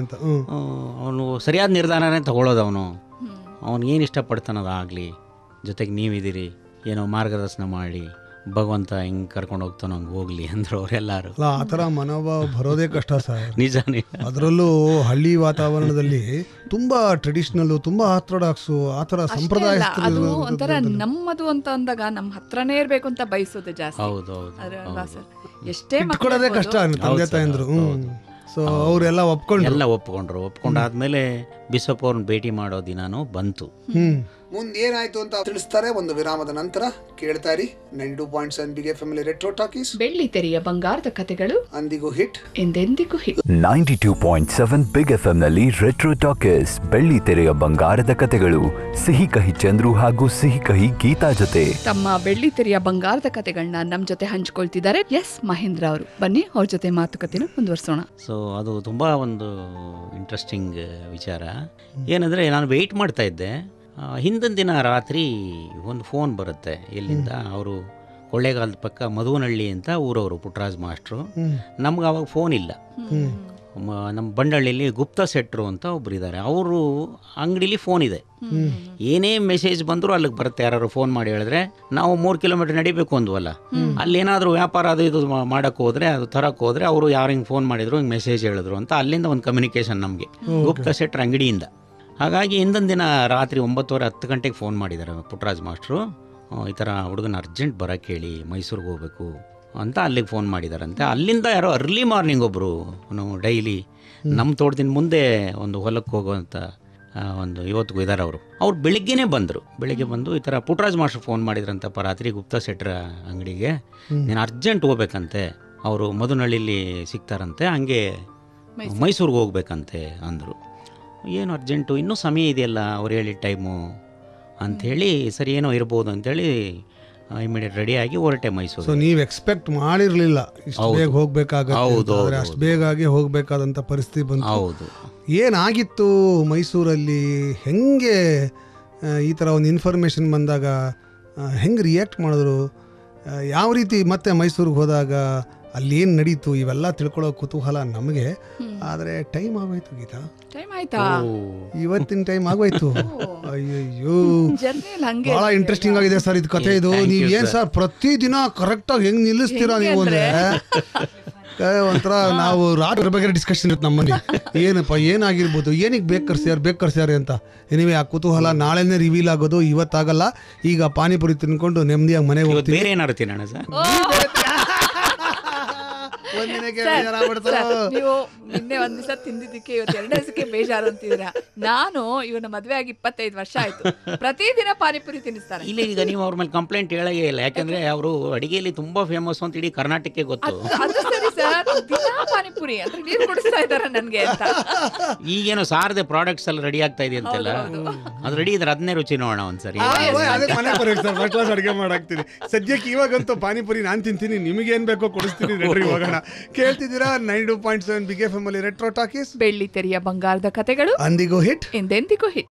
ಅವನು ಸರಿಯಾದ ನಿರ್ಧಾರನೇ ತಗೊಳ್ಳೋದು. ಅವನು ಅವನಿಗೇನು ಇಷ್ಟಪಡ್ತಾನದು ಆಗಲಿ, ಜೊತೆಗೆ ನೀವಿದ್ದೀರಿ, ಏನೋ ಮಾರ್ಗದರ್ಶನ ಮಾಡಿ ಭಗವಂತ ಹೆಂಗೆ ಕರ್ಕೊಂಡು ಹೋಗ್ತಾನೋ ಹಂಗೆ ಹೋಗ್ಲಿ ಅಂದರು ಅವರೆಲ್ಲರೂ. ಆ ಥರ ಮನೋಭಾವ ಬರೋದೇ ಕಷ್ಟ ಸರ್. ನಿಜಾನೇ. ಅದರಲ್ಲೂ ಹಳ್ಳಿ ವಾತಾವರಣದಲ್ಲಿ ತುಂಬಾ ಟ್ರೆಡಿಷನಲ್, ತುಂಬಾ ಆರ್ಥೋಡಾಕ್ಸು, ಆ ಥರ ಸಂಪ್ರದಾಯ ಅದು ಒಂಥರ ನಮ್ಮದು ಅಂತ ಅಂದಾಗ ನಮ್ಮ ಹತ್ರನೇ ಇರಬೇಕು ಅಂತ ಬಯಸೋದು ಜಾಸ್ತಿ. ಹೌದು ಹೌದು, ಎಷ್ಟೇ ಇಟ್ಕೊಳ್ಳೋದೇ ಕಷ್ಟ ತಂದೆ ತಾಯಂದ್ರು. ಸೊ ಅವರೆಲ್ಲ ಒಪ್ಕೊಂಡು ಎಲ್ಲ ಒಪ್ಕೊಂಡ್ರು. ಒಪ್ಕೊಂಡಾದ್ಮೇಲೆ ಬಿಷಪ್ ಅವ್ರನ್ನ ಭೇಟಿ ಮಾಡೋ ದಿನಾನು ಬಂತು. ಮುಂದೆ ಏನಾಯ್ತು ಅಂತ ತಿಳಿಸ್ತಾರೆ ಒಂದು ವಿರಾಮದ ನಂತರ. ಕೇಳ್ತಾ ಇರಿ ninety two point seven Big F M retro talkies, ಬೆಳ್ಳಿ ತೆರೆಯ ಬಂಗಾರದ ಕಥೆಗಳು, ಅಂದಿಗೂ ಹಿಟ್ ಎಂದೆಂದಿಗೂ hit. Ninety two point seven Big F M ನಲ್ಲಿ ರೆಟ್ರೋ ಟಾಕೀಸ್, ಬೆಳ್ಳಿ ತೆರೆಯ ಬಂಗಾರದ ಕಥೆಗಳು, ಸಿಹಿ ಕಹಿ ಚಂದ್ರು ಹಾಗೂ ಸಿಹಿ ಕಹಿ ಗೀತಾ ಜೊತೆ. ತಮ್ಮ ಬೆಳ್ಳಿ ತೆರೆಯ ಬಂಗಾರದ ಕಥೆಗಳನ್ನ ನಮ್ಮ ಜೊತೆ ಹಂಚ್ಕೊಳ್ತಿದ್ದಾರೆ ಎಸ್ ಮಹೇಂದ್ರ ಅವರು. ಬನ್ನಿ ಅವ್ರ ಜೊತೆ ಮಾತುಕತೆನ ಮುಂದುವರ್ಸೋಣ. ಸೊ ಅದು ತುಂಬ ಒಂದು ಇಂಟ್ರೆಸ್ಟಿಂಗ್ ವಿಚಾರ. ಏನಂದರೆ, ನಾನು ವೆಯ್ಟ್ ಮಾಡ್ತಾ ಇದ್ದೆ. ಹಿಂದಿನ ದಿನ ರಾತ್ರಿ ಒಂದು ಫೋನ್ ಬರುತ್ತೆ ಎಲ್ಲಿಂದ. ಅವರು ಕೊಳ್ಳೇಗಾಲದ ಪಕ್ಕ ಮಧುವನಹಳ್ಳಿ ಅಂತ ಊರವರು, ಪುಟ್ಟರಾಜ್ ಮಾಸ್ಟ್ರು. ನಮ್ಗೆ ಅವಾಗ ಫೋನ್ ಇಲ್ಲ. ನಮ್ಮ ಬಂಡಳ್ಳಿಯಲ್ಲಿ ಗುಪ್ತಾ ಸೆಟ್ರು ಅಂತ ಒಬ್ರು ಇದ್ದಾರೆ. ಅವರು ಅಂಗಡಿಲಿ ಫೋನ್ ಇದೆ. ಏನೇ ಮೆಸೇಜ್ ಬಂದರೂ ಅಲ್ಲಿಗೆ ಬರುತ್ತೆ. ಯಾರು ಫೋನ್ ಮಾಡಿ ಹೇಳಿದ್ರೆ ನಾವು ಮೂರು ಕಿಲೋಮೀಟರ್ ನಡಿಬೇಕು ಅಂದ್ವಲ್ಲ, ಅಲ್ಲೇನಾದರೂ ವ್ಯಾಪಾರ ಅದು ಇದು ಮಾಡೋಕ್ಕೆ ಹೋದರೆ, ಅದು ತರಕ್ಕೆ ಹೋದರೆ ಅವರು ಯಾರು ಹಿಂಗೆ ಫೋನ್ ಮಾಡಿದ್ರು, ಹಿಂಗೆ ಮೆಸೇಜ್ ಹೇಳಿದ್ರು ಅಂತ ಅಲ್ಲಿಂದ ಒಂದು ಕಮ್ಯುನಿಕೇಷನ್ ನಮಗೆ ಗುಪ್ತಾ ಸೆಟ್ರ್ ಅಂಗಡಿಯಿಂದ. ಹಾಗಾಗಿ ಹಿಂದಿನ ದಿನ ರಾತ್ರಿ ಒಂಬತ್ತುವರೆ ಹತ್ತು ಗಂಟೆಗೆ ಫೋನ್ ಮಾಡಿದ್ದಾರೆ ಪುಟ್ಟರಾಜ್ ಮಾಸ್ಟ್ರು. ಈ ಥರ ಹುಡುಗನ ಅರ್ಜೆಂಟ್ ಬರೋಕ್ಕೆ ಹೇಳಿ, ಮೈಸೂರಿಗೆ ಹೋಗಬೇಕು ಅಂತ ಅಲ್ಲಿಗೆ ಫೋನ್ ಮಾಡಿದಾರಂತೆ. ಅಲ್ಲಿಂದ ಯಾರೋ ಅರ್ಲಿ ಮಾರ್ನಿಂಗ್ ಒಬ್ಬರು ನಾವು ಡೈಲಿ ನಮ್ಮ ತೋಟದಿಂದ ಮುಂದೆ ಒಂದು ಹೊಲಕ್ಕೆ ಹೋಗುವಂಥ ಒಂದು ಇವತ್ತಿಗೂ ಇದ್ದಾರೆ ಅವರು. ಅವ್ರು ಬೆಳಿಗ್ಗೆನೇ ಬಂದರು. ಬೆಳಿಗ್ಗೆ ಬಂದು ಈ ಥರ ಪುಟ್ಟರಾಜ್ ಮಾಸ್ಟರ್ ಫೋನ್ ಮಾಡಿದ್ರಂತಪ್ಪ ರಾತ್ರಿ ಗುಪ್ತಾ ಸೆಟ್ರ ಅಂಗಡಿಗೆ, ನೀನು ಅರ್ಜೆಂಟ್ ಹೋಗ್ಬೇಕಂತೆ, ಅವರು ಮಧುನಹಳ್ಳಿಲಿ ಸಿಗ್ತಾರಂತೆ, ಹಂಗೆ ಮೈಸೂರಿಗೆ ಹೋಗ್ಬೇಕಂತೆ ಅಂದರು. ಏನು ಅರ್ಜೆಂಟು, ಇನ್ನೂ ಸಮಯ ಇದೆಯಲ್ಲ ಅವ್ರು ಹೇಳಿದ ಟೈಮು ಅಂಥೇಳಿ, ಸರಿ ಏನೋ ಇರ್ಬೋದು ಅಂಥೇಳಿ ಇಮಿಡಿಯೇಟ್ ರೆಡಿಯಾಗಿ ಹೊರಟೆ ಮೈಸೂರು. ಸೊ ನೀವು ಎಕ್ಸ್ಪೆಕ್ಟ್ ಮಾಡಿರಲಿಲ್ಲ ಇಷ್ಟು ಬೇಗ ಹೋಗ್ಬೇಕಾಗುತ್ತೆ, ಅಷ್ಟು ಬೇಗಾಗಿ ಹೋಗಬೇಕಾದಂಥ ಪರಿಸ್ಥಿತಿ ಬಂತು. ಹೌದು. ಏನಾಗಿತ್ತು ಮೈಸೂರಲ್ಲಿ? ಹೆಂಗೆ ಈ ಥರ ಒಂದು ಇನ್ಫಾರ್ಮೇಷನ್ ಬಂದಾಗ ಹೆಂಗೆ ರಿಯಾಕ್ಟ್ ಮಾಡಿದ್ರು? ಯಾವ ರೀತಿ ಮತ್ತೆ ಮೈಸೂರಿಗೆ ಹೋದಾಗ ಅಲ್ಲಿ ಏನು ನಡೀತು ಇವೆಲ್ಲ ತಿಳ್ಕೊಳ್ಳೋ ಕುತೂಹಲ ನಮಗೆ. ಆದರೆ ಟೈಮ್ ಆಗೋಯ್ತು ಗೀತಾ. ಟೈಮ್ ಆಯ್ತಾ? ಇವತ್ತಿನ ಟೈಮ್ ಆಗೋಯ್ತು. ಅಯ್ಯಯ್ಯೋ, ಬಹಳ ಇಂಟ್ರೆಸ್ಟಿಂಗ್ ಆಗಿದೆ ಸರ್ ಇದು ಕಥೆ. ಇದು ನೀವೇನು ಸರ್ ಪ್ರತಿದಿನ ಕರೆಕ್ಟಾಗಿ ಹೆಂಗೆ ನಿಲ್ಲಿಸ್ತೀರಾ ನೀವು ಅಂದರೆ ಒಂಥರ ನಾವು ರಾತ್ರಿ ಬಗ್ಗೆ ಡಿಸ್ಕಷನ್ ಇರುತ್ತೆ ನಮ್ಮಲ್ಲಿ. ಏನಪ್ಪ ಏನಾಗಿರ್ಬೋದು, ಏನಕ್ಕೆ ಬೇಕು ಕರ್ಸ್ಯಾರ ಬೇಕು ಕರ್ಸ್ಯಾರೆ ಅಂತ. ಏನಿವೆ ಆ ಕುತೂಹಲ ನಾಳೆನೇ ರಿವೀಲ್ ಆಗೋದು, ಇವತ್ತಾಗಲ್ಲ. ಈಗ ಪಾನಿಪುರಿ ತಿನ್ಕೊಂಡು ನೆಮ್ಮದಿಯಾಗಿ ಮನೆಗೆ ಹೋಗ್ತೀವಿ. ಬೇರೆ ಏನಾರು ತಿನ್ನೋಣ ಸರ್. ಒಂದಿನಕ್ಕೆ ಸರ್, ಬೇಜಾರಾಗ್ಬಿಡ್ತು. ಸರ್, ನೀವು ನಿನ್ನೆ ಒಂದ್ ದಿವಸ ತಿಂದಿದ್ದಕ್ಕೆ ಇವತ್ತು ಎರಡನೇ ದಿವಸಕ್ಕೆ ಬೇಜಾರು ಅಂತಿದ್ದೀರಾ. ನಾನು ಇವನ ಮದ್ವೆ ಆಗಿ ಇಪ್ಪತ್ತೈದು ವರ್ಷ ಆಯ್ತು, ಪ್ರತಿದಿನ ಪಾನಿಪುರಿ ತಿನ್ನಿಸ್ತಾರೆ. ಇಲ್ಲ ಈಗ ನೀವು ಅವ್ರ ಮೇಲೆ ಕಂಪ್ಲೇಂಟ್ ಹೇಳೇ ಇಲ್ಲ, ಯಾಕಂದ್ರೆ ಅವರು ಅಡಿಗೆಯಲ್ಲಿ ತುಂಬಾ ಫೇಮಸ್ ಅಂತ ಇಡೀ ಕರ್ನಾಟಕಕ್ಕೆ ಗೊತ್ತು. ಅದು ಸರಿ ಸರ್, ದಿನ ಪಾನಿಪುರಿ ಅಂದ್ರೆ ನೀರು ಕುಡಿಸ್ತಾ ಇದಾರೆ ನನ್ಗೆ ಅಂತ. ಈಗೇನು ಸಾರದೆ ಪ್ರಾಡಕ್ಟ್ಸ್ ಎಲ್ಲ ರೆಡಿ ಆಗ್ತಾ ಇದೆ ಅಂತೆಲ್ಲ, ಅದು ರೆಡಿ ಇದ್ರೆ ಅದನ್ನೇ ರುಚಿ ನೋಡೋಣ ಒಂದ್ಸರಿ. ಅದಕ್ಕೆ ಮನೆ ಬರೋದು ಸರ್, ಫಸ್ಟ್ ಕ್ಲಾಸ್ ಅಡುಗೆ ಮಾಡಾಕ್ತೀನಿ. ಸದ್ಯಕ್ಕೆ ಇವಾಗಂತೂ ಪಾನಿಪುರಿ ನಾನು ತಿಂತೀನಿ, ನಿಮಗೆ ಏನ್ ಬೇಕೋ ಕೊಡಿಸ್ತೀನಿ. ರೆಡ್ರಿ ಹೋಗೋಣ. ಕೇಳ್ತಿದ್ದೀರಾ nine two point seven Big F M ಅಲ್ಲಿ ರೆಟ್ರೋ ಟಾಕೀಸ್, ಬೆಳ್ಳಿ ತೆರೆಯ ಬಂಗಾರದ ಕತೆಗಳು, ಅಂದಿಗೂ ಹಿಟ್ ಎಂದೆಂದಿಗೂ ಹಿಟ್.